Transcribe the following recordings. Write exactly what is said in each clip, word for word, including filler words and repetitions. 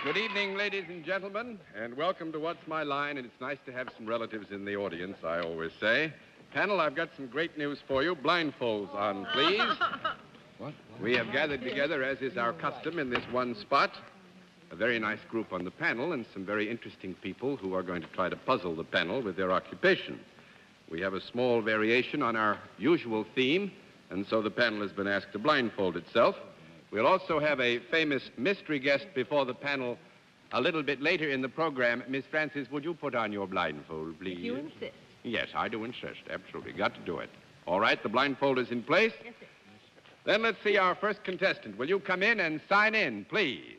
Good evening, ladies and gentlemen, and welcome to What's My Line, and it's nice to have some relatives in the audience, I always say. Panel, I've got some great news for you. Blindfolds on, please. What? We have gathered together, as is our custom, in this one spot. A very nice group on the panel and some very interesting people who are going to try to puzzle the panel with their occupation. We have a small variation on our usual theme, and so the panel has been asked to blindfold itself. We'll also have a famous mystery guest before the panel a little bit later in the program. Miss Francis, would you put on your blindfold, please? If you insist. Yes, I do insist. Absolutely. Got to do it. All right, the blindfold is in place? Yes, sir. Then let's see our first contestant. Will you come in and sign in, please?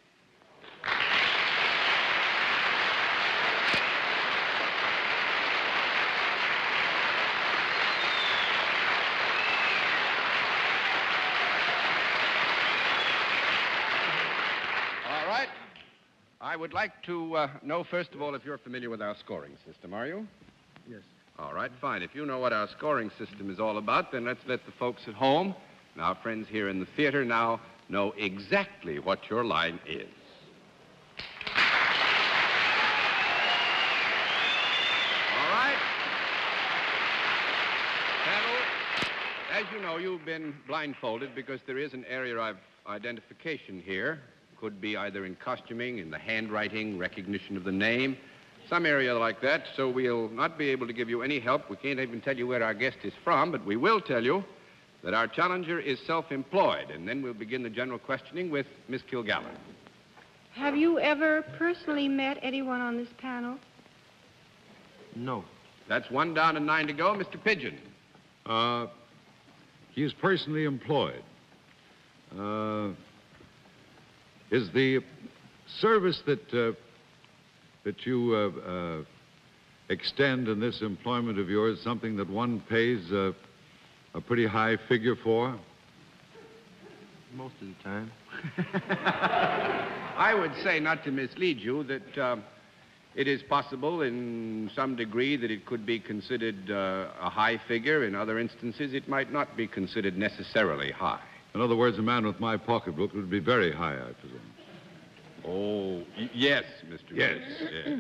I would like to uh, know, first of all, if you're familiar with our scoring system, are you? Yes. All right, fine. If you know what our scoring system is all about, then let's let the folks at home and our friends here in the theater now know exactly what your line is. All right. Panel, as you know, you've been blindfolded because there is an area of identification here. Could be either in costuming, in the handwriting, recognition of the name, some area like that, so we'll not be able to give you any help. We can't even tell you where our guest is from, but we will tell you that our challenger is self-employed, and then we'll begin the general questioning with Miss Kilgallen. Have you ever personally met anyone on this panel? No. That's one down and nine to go. Mister Pigeon. Uh, he is personally employed. Uh... Is the service that uh, that you uh, uh, extend in this employment of yours something that one pays uh, a pretty high figure for? Most of the time. I would say, not to mislead you, that um, it is possible in some degree that it could be considered uh, a high figure. In other instances, it might not be considered necessarily high. In other words, a man with my pocketbook would be very high, I presume. Oh, y- yes, Mister Yes. yes.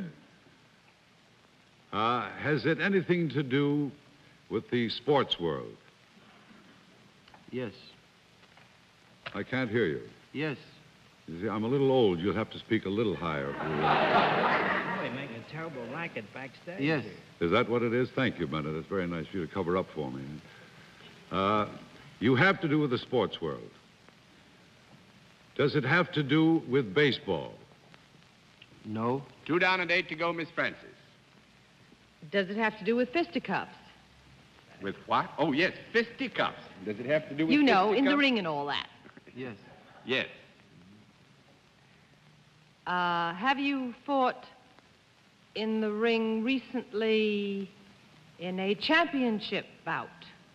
Uh, has it anything to do with the sports world? Yes. I can't hear you. Yes. You see, I'm a little old. You'll have to speak a little higher. Boy, making a terrible racket backstage. Yes. Here. Is that what it is? Thank you, Bennett. It's very nice of you to cover up for me. Uh, you have to do with the sports world. Does it have to do with baseball? No. Two down and eight to go, Miss Francis. Does it have to do with fisticuffs? With what? Oh, yes, fisticuffs. Does it have to do with You know, in the fisticuffs? ring and all that. Yes. Yes. Uh, have you fought in the ring recently in a championship bout?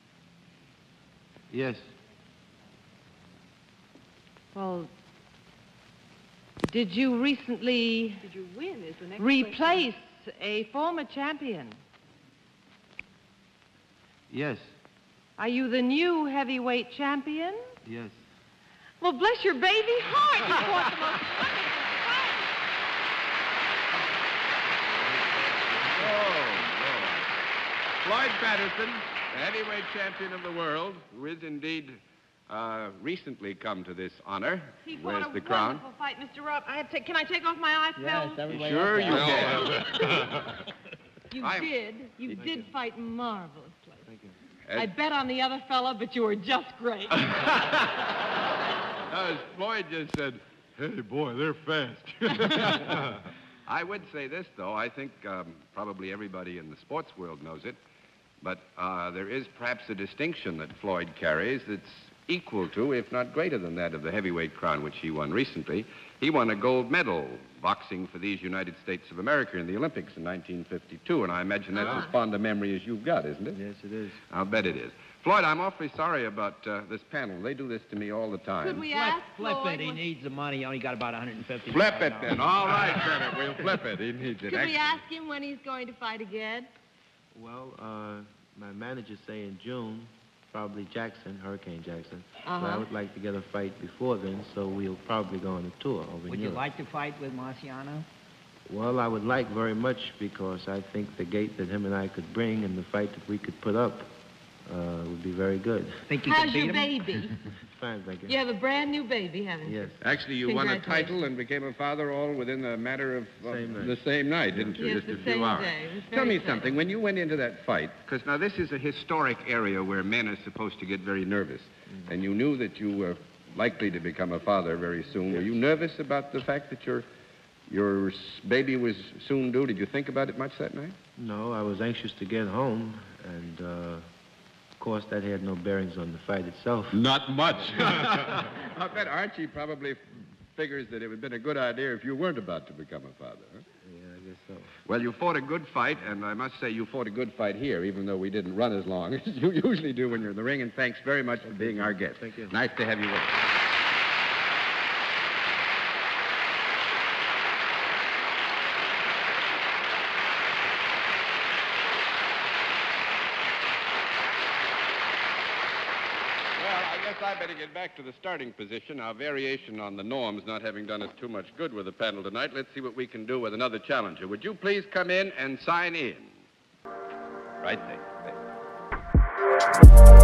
Yes. Well, did you recently Did you win is the next replace a former champion? Yes. Are you the new heavyweight champion? Yes. Well, bless your baby heart, you fought the most Oh, no. Floyd Patterson, the heavyweight champion of the world, who is indeed uh, recently come to this honor. He fought Where's a the crown? wonderful fight, Mister Rob. I have to, can I take off my eye Yes, film? everybody Sure else you does. can. You I'm- did. You did fight marvelously. Thank you. I bet on the other fella, but you were just great. As Floyd just said, Hey, boy, they're fast. I would say this, though. I think um, probably everybody in the sports world knows it, but uh, there is perhaps a distinction that Floyd carries that's equal to, if not greater than that of the heavyweight crown, which he won recently. He won a gold medal boxing for these United States of America in the Olympics in nineteen fifty-two, and I imagine that's as fond a memory as you've got, isn't it? Yes, it is. I'll bet it is. Floyd, I'm awfully sorry about uh, this panel. They do this to me all the time. Could we Flip, ask flip Floyd it. He what- needs the money. He only got about one hundred fifty. Flip it, then. All right, Bennett, we'll flip it. He needs it. Could we Excellent. ask him when he's going to fight again? Well, uh, my manager's saying June. probably Jackson, Hurricane Jackson. Uh-huh. But I would like to get a fight before then, so we'll probably go on a tour over Would in you Europe. like to fight with Marciano? Well, I would like very much because I think the gait that him and I could bring and the fight that we could put up uh, would be very good. Think you How's could beat your him? baby? Fine, thank you. You have a brand new baby, haven't you? Yes. Actually, you won a Congratulations. title and became a father all within a matter of uh, Same night. the same night, didn't you? Yes, Just the a few same hours. day. It was Tell very me exciting. something. When you went into that fight, because now this is a historic area where men are supposed to get very nervous, Mm-hmm. and you knew that you were likely to become a father very soon. Were you nervous about the fact that your your s- baby was soon due? Did you think about it much that night? No, I was anxious to get home, and uh, of course that had no bearings on the fight itself. Not much. I bet Archie probably f- figures that it would have been a good idea if you weren't about to become a father. Huh? Yeah, I guess so. Well, you fought a good fight, and I must say you fought a good fight here, even though we didn't run as long as you usually do when you're in the ring, and thanks very much for being our guest. Thank you. Nice to have you with us. Well, I guess I better get back to the starting position. Our variation on the norms not having done us too much good with the panel tonight. Let's see what we can do with another challenger. Would you please come in and sign in? Right there.